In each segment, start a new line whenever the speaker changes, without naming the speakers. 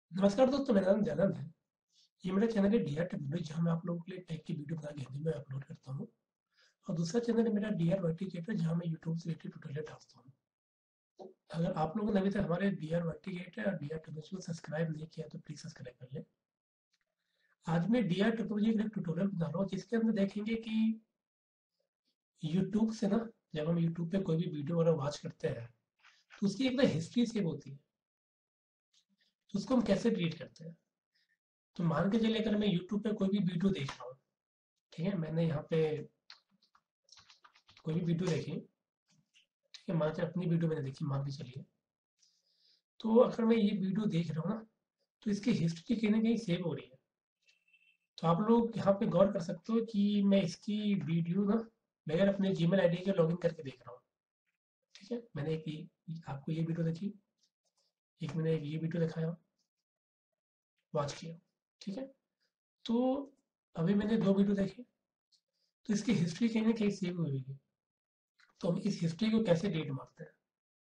नमस्कार दोस्तों, मेरा नाम जैनब है। ये मेरा चैनल है डीआर टेक्नोलॉजी, जहाँ मैं आप लोगों के लिए टेक की वीडियो बना के हिंदी में अपलोड करता हूँ। और दूसरा चैनल है मेरा डीआर वर्टिकेटर, जहाँ मैं यूट्यूब से रिलेटेड ट्यूटोरियल डालता हूँ। अगर आप लोगों ने अभी तक हमारे डीआर वर्टिकेटर और डीआर टेक्नोलॉजी को सब्सक्राइब नहीं किया तो प्लीज़ सब्सक्राइब कर लें। आज मैं डीआर टेक्नोलॉजी का एक ट्यूटोरियल बना रहा हूँ, जिसके अंदर देखेंगे कि यूट्यूब से ना, जब हम यूट्यूब पे कोई भी वीडियो वगैरह वॉच करते हैं तो उसकी एक ना हिस्ट्री सेव होती है। तो उसको हम कैसे डिलीट करते हैं? तो मान के चलिए, अगर मैं यूट्यूब पे कोई भी वीडियो देख रहा हूँ, ठीक है, मैंने यहाँ पे कोई भी वीडियो देखी, ठीक है, मान के अपनी वीडियो मैंने देखी, मान के चलिए। तो अगर मैं ये वीडियो देख रहा हूँ ना, तो इसकी हिस्ट्री कहीं ना कहीं सेव हो रही है। तो आप लोग यहाँ पे गौर कर सकते हो कि मैं इसकी वीडियो ना बगैर अपने जीमेल आईडी के लॉगिन करके देख रहा हूँ। ठीक है, मैंने आपको ये वीडियो देखी, एक मैंने ये वीडियो दिखाया, वॉच किया, ठीक है। तो अभी मैंने दो वीडियो देखी, तो इसकी हिस्ट्री कहीं ना कहीं सेव हुई है। तो हम इस हिस्ट्री को कैसे डिलीट मारते हैं?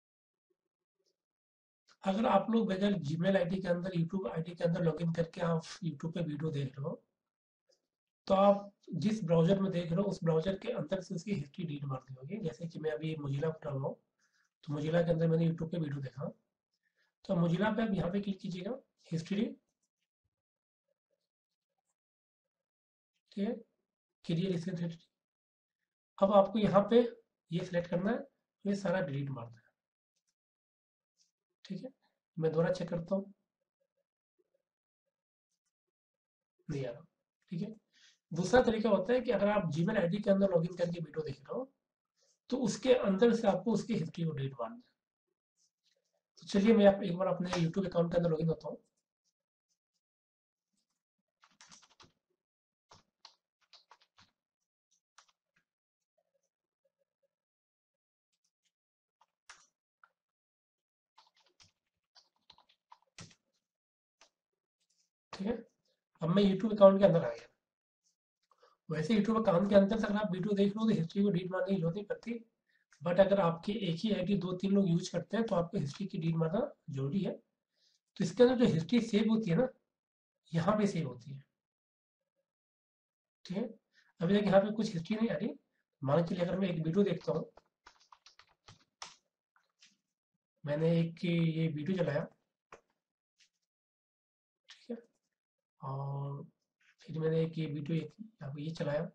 अगर आप लोग बगैर जीमेल आईडी के अंदर, यूट्यूब आईडी के अंदर लॉगिन करके आप यूट्यूब पे वीडियो देख रहे हो, तो आप जिस ब्राउज़र में देख रहे हो उस ब्राउज़र के अंदर से उसकी हिस्ट्री डिलीट मार दी होगी। जैसे कि मैं अभी मोजिला खोला हुआ हूँ, तो मोजिला के अंदर मैंने यूट्यूब पे वीडियो देखा, तो मोजिला पे आप यहाँ पे क्लिक कीजिएगा, हिस्ट्री, ठीक है, क्लियर स्क्रीन हिस्ट्री। अब आपको यहाँ पे ये सिलेक्ट करना है, ये सारा डिलीट मारना है। ठीक है, मैं दोबारा चेक करता हूँ, नहीं आ रहा। ठीक है, दूसरा तरीका होता है कि अगर आप जीमेल आईडी के अंदर लॉगिन करके वीडियो देख रहे हो, तो उसके अंदर से आपको उसकी हिस्ट्री को डिलीट मारना है। तो चलिए, मैं आप एक बार अपने यूट्यूब अकाउंट के अंदर लॉगिन होता हूँ। ठीक है, अब मैं यूट्यूब अकाउंट के अंदर आ गया। वैसे यूट्यूब अकाउंट के अंदर से अगर आप वीडियो देख लो तो हिस्ट्री को डिलीट मारने की जरूरत नहीं पड़ती। बट अगर आपके एक ही आईडी दो तीन लोग यूज करते हैं तो आपको हिस्ट्री की डिलीट मारना जरूरी है। तो इसके अंदर जो हिस्ट्री सेव होती है ना, यहाँ पे सेव होती है। ठीक है, अभी तक यहाँ पे कुछ हिस्ट्री नहीं आ रही। मान के चलिए, अगर मैं एक वीडियो देखता हूँ, मैंने एक ये वीडियो चलाया, ठीक है, और फिर मैंने एक ये वीडियो यहाँ पे ये चलाया,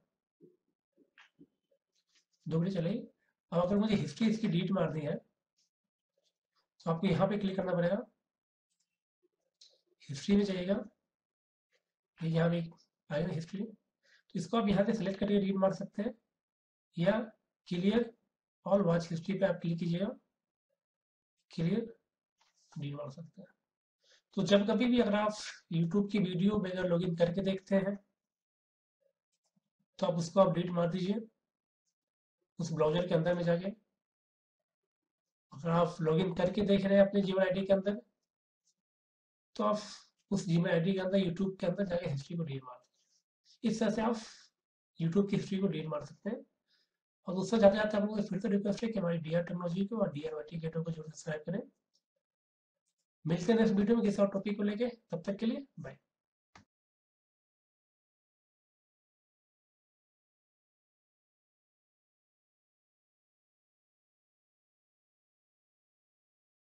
दो वीडियो चलाई। अब अगर मुझे हिस्ट्री इसकी डिलीट मारनी है तो आपको यहाँ पे क्लिक करना पड़ेगा, हिस्ट्री में जाइएगा, ये यहाँ पे आएगा ना हिस्ट्री, तो इसको आप यहाँ से सेलेक्ट करके डिलीट मार सकते हैं, या क्लियर ऑल वॉच हिस्ट्री पे आप क्लिक कीजिएगा, क्लियर डिलीट मार सकते हैं। तो जब कभी भी अगर आप यूट्यूब की वीडियो में अगर लॉगिन करके देखते हैं तो आप उसको आप डिलीट मार दीजिए उस ब्राउजर के अंदर में जाके। अगर आप लॉगिन करके देख रहे हैं अपने जीमेल आईडी के अंदर, तो आप उस जीमेल आईडी के अंदर यूट्यूब के अंदर जाके हिस्ट्री को डिलीट मार दीजिए। इस तरह से आप यूट्यूब की हिस्ट्री को डिलीट मार सकते हैं। और दूसरा, जाते जाते आप लोगों से फिर से रिक्वेस्ट है कि हमारी डीआर टेक्नोलॉजी को और डीआर वाई गेटो को जरूर सब्सक्राइब करें। मिलते हैं नेक्स्ट वीडियो में किसी और टॉपिक को लेके, तब तक के लिए बाय।